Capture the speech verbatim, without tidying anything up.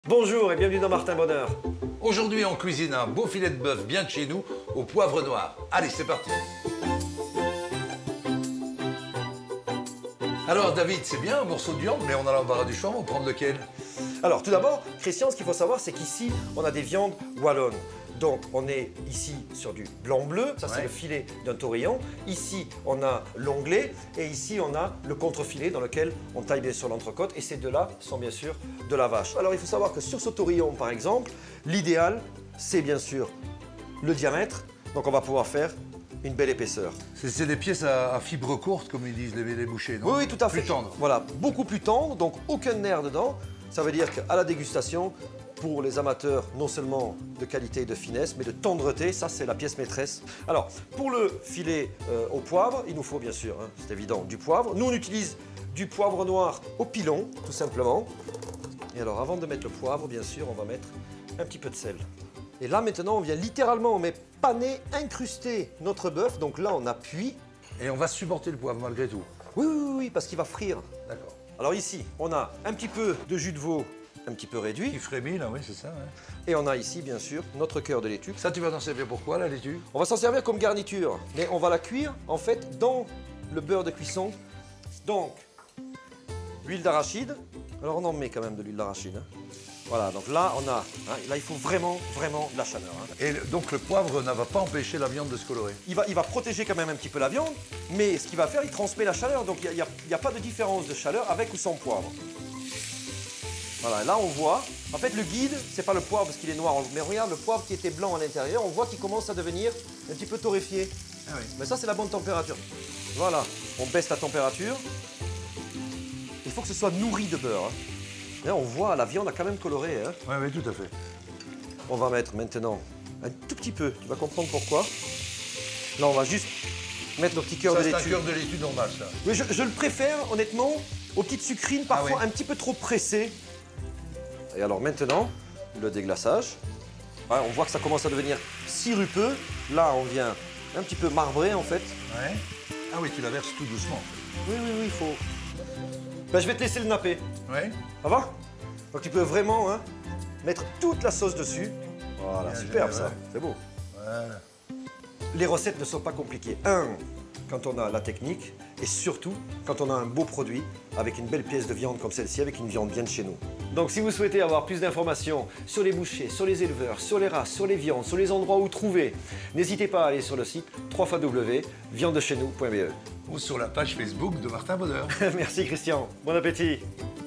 Bonjour et bienvenue dans Martin Bonheur. Aujourd'hui, on cuisine un beau filet de bœuf bien de chez nous au poivre noir. Allez, c'est parti. Alors, David, c'est bien un morceau de viande, mais on a l'embarras du choix, on va prendre lequel? Alors, tout d'abord, Christian, ce qu'il faut savoir, c'est qu'ici, on a des viandes wallonnes. Donc, on est ici sur du blanc-bleu, ça c'est Ouais. le filet d'un taurillon. Ici, on a l'onglet et ici, on a le contrefilet dans lequel on taille bien sûr l'entrecôte. Et ces deux-là sont bien sûr de la vache. Alors, il faut savoir que sur ce taurillon, par exemple, l'idéal, c'est bien sûr le diamètre. Donc, on va pouvoir faire une belle épaisseur. C'est des pièces à, à fibres courtes, comme ils disent les, les bouchers, non? Oui, oui, tout à fait. Plus tendres. Voilà, beaucoup plus tendre, donc aucun nerf dedans. Ça veut dire qu'à la dégustation, pour les amateurs non seulement de qualité et de finesse, mais de tendreté, ça c'est la pièce maîtresse. Alors, pour le filet euh, au poivre, il nous faut bien sûr, hein, c'est évident, du poivre. Nous, on utilise du poivre noir au pilon, tout simplement. Et alors, avant de mettre le poivre, bien sûr, on va mettre un petit peu de sel. Et là, maintenant, on vient littéralement, mais paner, incruster notre bœuf. Donc là, on appuie. Et on va supporter le poivre malgré tout. Oui, oui, oui, oui, parce qu'il va frire. D'accord. Alors ici, on a un petit peu de jus de veau, un petit peu réduit. Qui frémit, là, oui, c'est ça. Ouais. Et on a ici, bien sûr, notre cœur de laitue. Ça, tu vas t'en servir pourquoi, la laitue? On va s'en servir comme garniture, mais on va la cuire, en fait, dans le beurre de cuisson. Donc, l'huile d'arachide. Alors, on en met quand même de l'huile d'arachide. Hein. Voilà, donc là, on a... Hein, là, il faut vraiment, vraiment de la chaleur. Hein. Et le- donc, le poivre ne va pas empêcher la viande de se colorer. Il va, il va protéger quand même un petit peu la viande, mais ce qu'il va faire, il transmet la chaleur. Donc, il n'y a, il y a pas de différence de chaleur avec ou sans poivre. Voilà, là on voit, en fait le guide, c'est pas le poivre parce qu'il est noir, mais regarde le poivre qui était blanc à l'intérieur, on voit qu'il commence à devenir un petit peu torréfié. Ah oui. Mais ça c'est la bonne température. Voilà, on baisse la température. Il faut que ce soit nourri de beurre. Hein. Là on voit, la viande a quand même coloré. Hein. Oui, oui, tout à fait. On va mettre maintenant un tout petit peu, tu vas comprendre pourquoi. Là on va juste mettre nos petits cœurs Ça, de c'est un laitue. cœur de laitue normal, ça. Oui, je, je le préfère honnêtement aux petites sucrines, parfois Ah oui. un petit peu trop pressées. Et alors maintenant, le déglaçage. Ouais, on voit que ça commence à devenir sirupeux. Là, on vient un petit peu marbrer en fait. Ouais. Ah oui, tu la verses tout doucement. Oui, oui, oui, il faut... Ben, je vais te laisser le napper. Oui. Ça va? Donc tu peux vraiment hein, mettre toute la sauce dessus. Voilà, Bien superbe géré, ça. ouais. C'est beau. Voilà. Les recettes ne sont pas compliquées. Un, quand on a la technique, et surtout quand on a un beau produit avec une belle pièce de viande comme celle-ci, avec une viande bien de chez nous. Donc si vous souhaitez avoir plus d'informations sur les bouchers, sur les éleveurs, sur les races, sur les viandes, sur les endroits où trouver, n'hésitez pas à aller sur le site w w w point viande de chez nous point b e. Ou sur la page Facebook de Martin Bonheur. Merci Christian, bon appétit.